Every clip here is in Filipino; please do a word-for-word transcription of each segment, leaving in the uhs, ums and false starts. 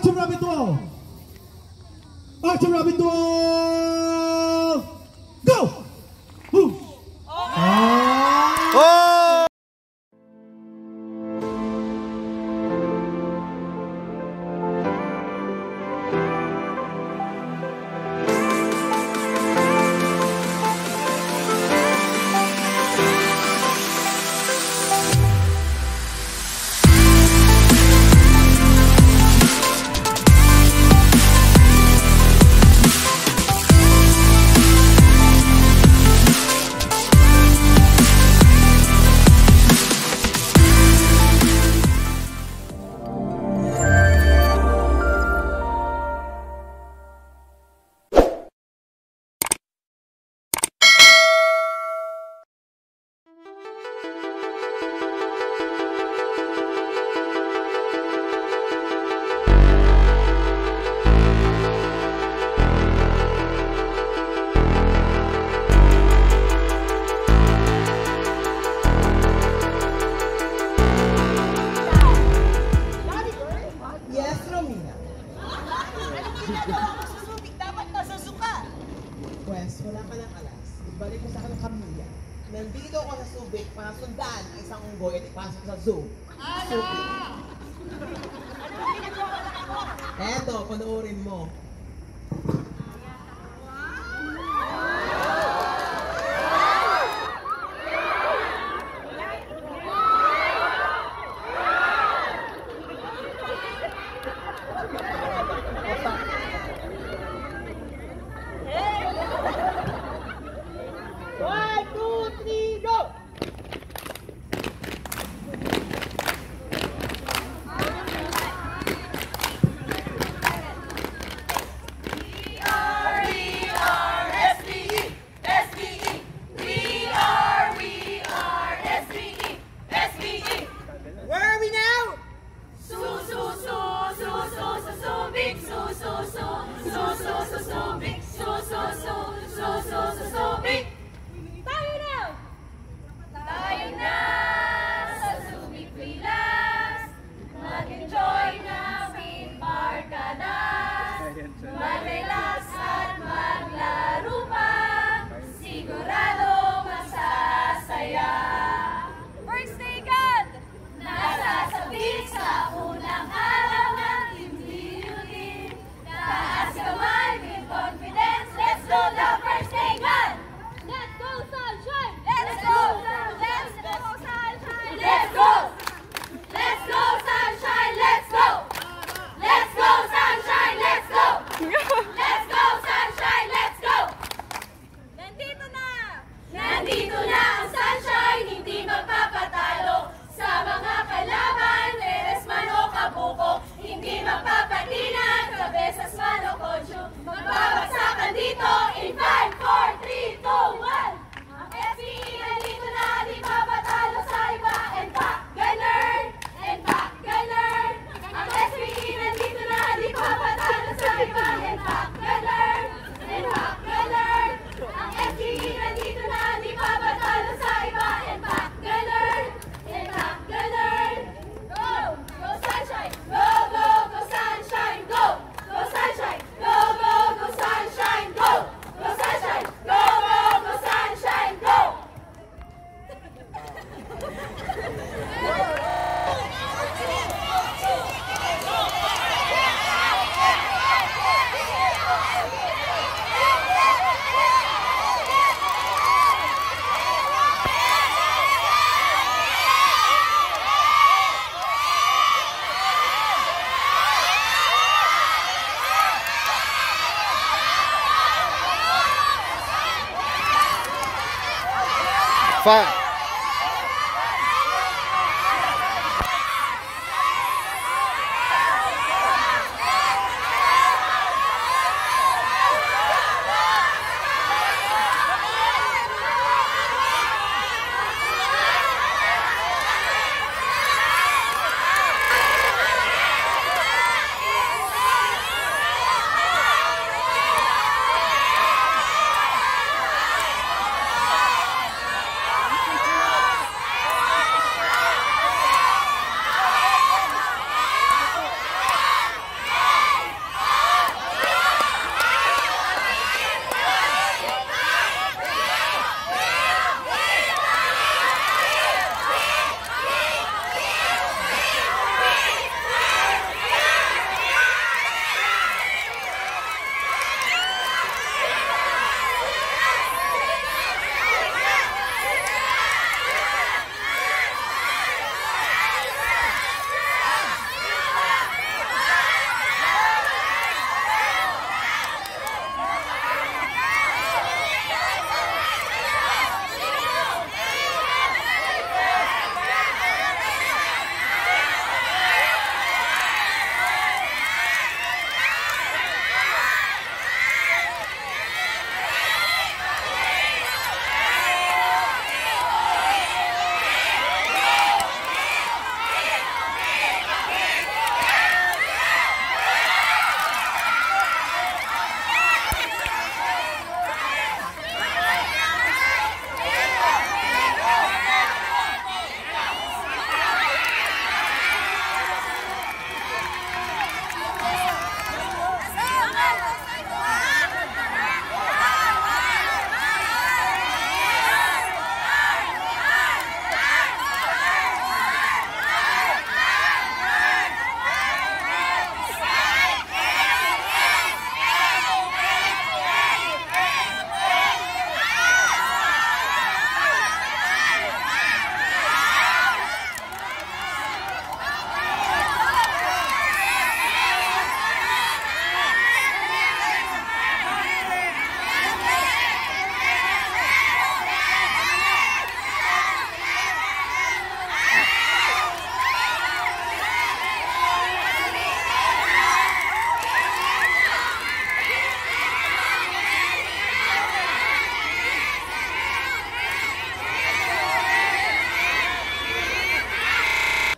Archer Rabbit Duel! Archer Rabbit Duel! Go! Ooh. Oh! Oh! Pwes, wala ka ng alas. Ibalik mo sa akin ng kamilya. Nandito ako sa Subic para sundaan ang isang unggoy at ipasok sa zoo. Subic. Eto, panoorin mo. Mag-relax at maglaro pa, sigurado masasaya. First Taken! Nasasabik sa unang araw ng team-building. Taas kamay with confidence, let's do the First Taken! Let's go Sunshine! Let's go! Let's go Sunshine! Let's go! Let's go Sunshine! Let's go! Let's go Sunshine! Let's go! Let's go Sunshine! Let's go! Nandito na! Nandito na ang Sunshine, hindi magpapatalo sa mga kalaban, Teres man o Kabuko, hindi magpapatinag, Cabezas man o Kocho, magbabagsakan dito in five, four, three, two, one! Ang S B E nandito na, di papatalo sa iba, and back gunner, and back gunner. Ang S B E nandito na, di papatalo sa iba, and back gunner, and back gunner. Ang S B E nandito na, di papatalo sa iba, and back gunner, and back gunner. Go! Go Sunshine! Go, go, go Sunshine! Go! Go Sunshine! Go, go, go Sunshine! Go! Go Sunshine! Go, go, go Sunshine! Go! Five.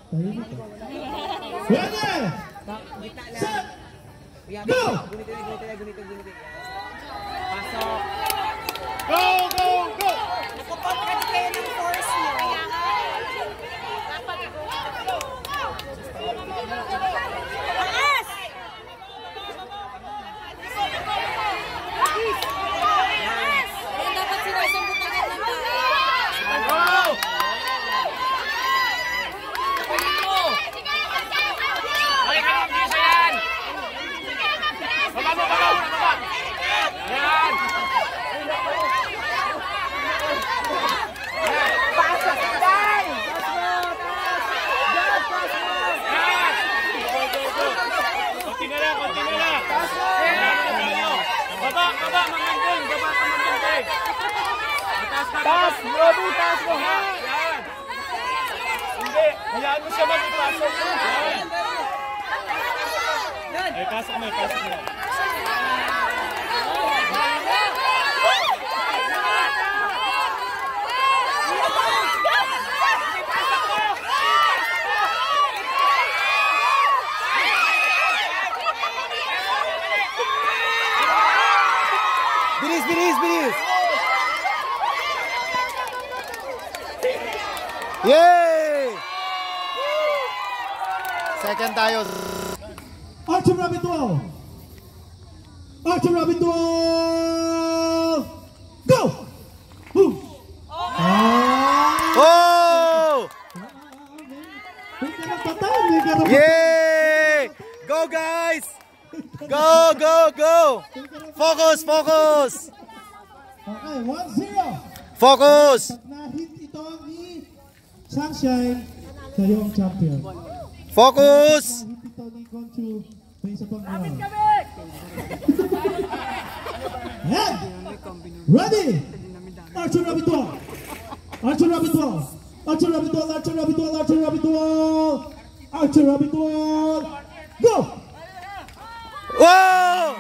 Tahimik ka. Ready! Gitna lang. Set! Yan, Go! Gunitin, gunitin, gunitin, gunitin. Pasok. Go, go, go! Nakapag-ready kayo ng force mo. Taas! Yan dapat sinasambot agad ng taas. Go! Balik ka lang, bisa yan! Baba mo, baba mo, baba! Yan! Pasok ka dyan! Yan! Konti na lang, konti na lang! Yan! Baba, baba, mamanding! Baba ka mamanding! Taas ka, Taas! Robo, taas mo ha! Yan! Hindi! Hayaan mo siya magpasok! Yan! Ay, pasok mo, pasok mo! Bilis, bilis, bilis! Yay! Second tayo. Archer Rabbit Duel! Archer Rabbit Duel! Go! Woo! Ah! Oh! May karapatan, may karapatan. Yay! Go, guys! Go, go, go! Focus, focus! Okay, one zero. Focus! Pag na-hit ito ni Sunshine, kayo ang champion. Focus! Na-hit ito ni Conchu, may isa pang round. Ayan! Ready! Archer Rabbit Duel! Archer Rabbit Duel! Archer Rabbit Duel! Archer Rabbit Duel! Archer Rabbit Duel! Archer Rabbit Duel! Go! Wow!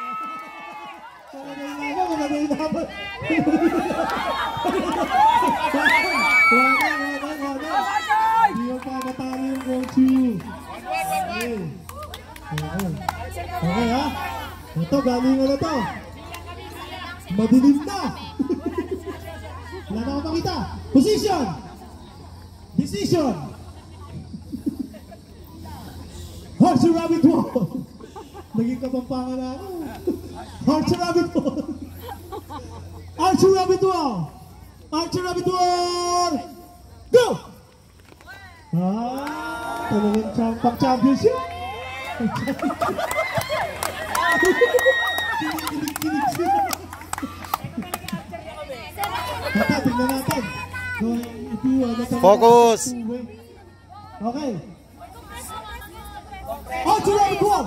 Magagay na ako, magagay na ako. Wala, wala, wala. Hindi mo pa matalo yung Conchu. Okay. Okay. Okay ha? Ito, galing na to. Madilim na. Wala na akong makita. Position. Decision. Archer Rabbit Wall. Naging kapampangan na ako. Archer Rabbit Wall. Archer Rabbit Wall. Archer Rabbit Wall. Go! Ah, talagang champ pang championship. Kinikilig-kilig sila. Tata, tingnan natin. So, if you want to- Focus. Okay. Archer Rabbit Wall.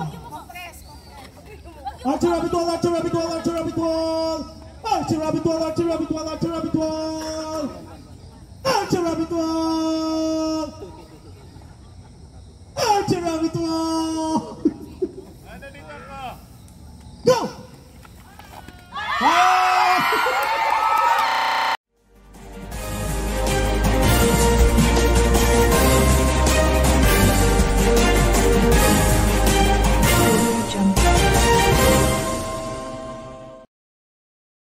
Archer Rabbit Wall, Archer Rabbit Wall, Archer Rabbit Wall. Archer Rabbit Wall, Archer Rabbit Wall, Archer Rabbit Wall. Archer Rabbit Wall. Archer Rabbit Wall. Go!